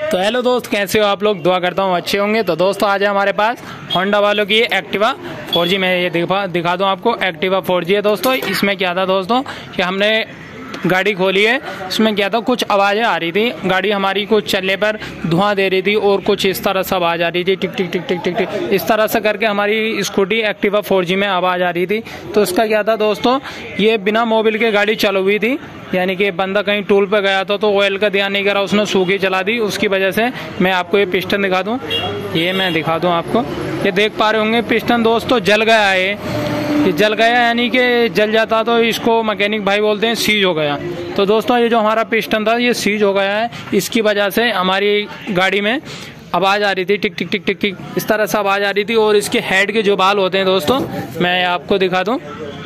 तो हेलो दोस्त, कैसे हो आप लोग? दुआ करता हूँ अच्छे होंगे। तो दोस्तों आज है हमारे पास होंडा वालों की एक्टिवा 4G। मैं ये दिखा दूँ आपको, एक्टिवा 4G है दोस्तों। इसमें क्या था दोस्तों कि हमने गाड़ी खोली है, इसमें क्या था कुछ आवाज़ें आ रही थी, गाड़ी हमारी कुछ चलने पर धुआं दे रही थी और कुछ इस तरह से आवाज़ आ रही थी, टिक टिक टिक टिक टिक टिक, इस तरह से करके हमारी स्कूटी एक्टिवा 4G में आवाज़ आ रही थी। तो इसका क्या था दोस्तों, ये बिना मोबिल के गाड़ी चल हुई थी, यानी कि बंदा कहीं टूल पे गया था तो ऑयल का ध्यान नहीं करा, उसने सूखी चला दी। उसकी वजह से मैं आपको ये पिस्टन दिखा दूँ, ये मैं दिखा दूँ आपको, ये देख पा रहे होंगे पिस्टन दोस्तों जल गया है। ये जल गया यानी कि जल जाता तो इसको मैकेनिक भाई बोलते हैं सीज हो गया। तो दोस्तों ये जो हमारा पिस्टन था ये सीज हो गया है, इसकी वजह से हमारी गाड़ी में आवाज़ आ रही थी, टिक टिक टिक टिक टिक इस तरह से आवाज़ आ रही थी। और इसके हेड के जो बाल होते हैं दोस्तों, मैं आपको दिखा दूँ,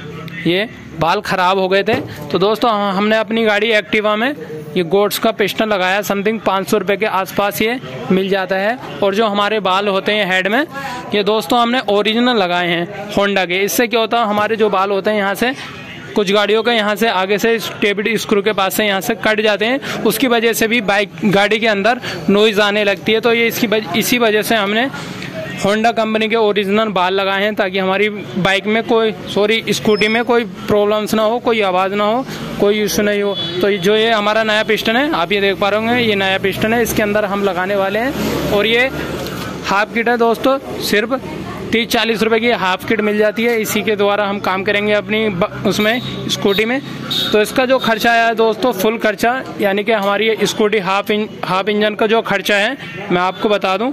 ये बाल ख़राब हो गए थे। तो दोस्तों हमने अपनी गाड़ी एक्टिवा में ये गोट्स का पिस्टन लगाया, समथिंग 500 रुपये के आसपास ये मिल जाता है। और जो हमारे बाल होते हैं हेड में, ये दोस्तों हमने ओरिजिनल लगाए हैं होंडा के। इससे क्या होता है, हमारे जो बाल होते हैं यहाँ से, कुछ गाड़ियों के यहाँ से आगे से टेबिल स्क्रू के पास से यहाँ से कट जाते हैं, उसकी वजह से भी गाड़ी के अंदर नॉइज़ आने लगती है। तो ये इसी वजह से हमने होंडा कंपनी के ओरिजिनल बाल लगाए हैं, ताकि हमारी बाइक में स्कूटी में कोई प्रॉब्लम्स ना हो, कोई आवाज़ ना हो, कोई इशू नहीं हो। तो जो ये हमारा नया पिस्टन है, आप ये देख पा रहे होंगे, ये नया पिस्टन है, इसके अंदर हम लगाने वाले हैं। और ये हाफ किट है दोस्तों, सिर्फ 30-40 रुपये की हाफ किट मिल जाती है। इसी के द्वारा हम काम करेंगे अपनी उसमें स्कूटी में। तो इसका जो खर्चा आया है दोस्तों, फुल खर्चा, यानी कि हमारी स्कूटी हाफ इंजन का जो खर्चा है मैं आपको बता दूं।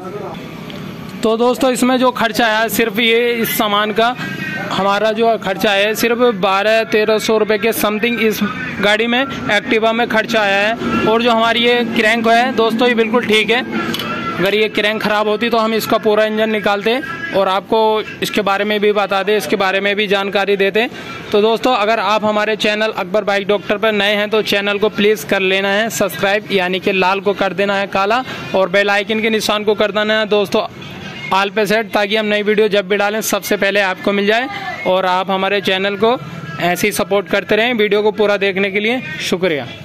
तो दोस्तों इसमें जो खर्चा आया, सिर्फ ये इस सामान का हमारा जो खर्चा है सिर्फ 1200-1300 रुपये के समथिंग इस गाड़ी में, एक्टिवा में खर्चा आया है। और जो हमारी ये क्रैंक है दोस्तों, ये बिल्कुल ठीक है। अगर ये क्रैंक ख़राब होती तो हम इसका पूरा इंजन निकालते और आपको इसके बारे में भी बताते, इसके बारे में भी जानकारी देते। तो दोस्तों अगर आप हमारे चैनल अकबर बाइक डॉक्टर पर नए हैं तो चैनल को प्लीज़ कर लेना है सब्सक्राइब, यानी कि लाल को कर देना है काला, और बेल आइकन के निशान को कर देना है दोस्तों ऑल पे सेट, ताकि हम नई वीडियो जब भी डालें सबसे पहले आपको मिल जाए। और आप हमारे चैनल को ऐसे ही सपोर्ट करते रहें। वीडियो को पूरा देखने के लिए शुक्रिया।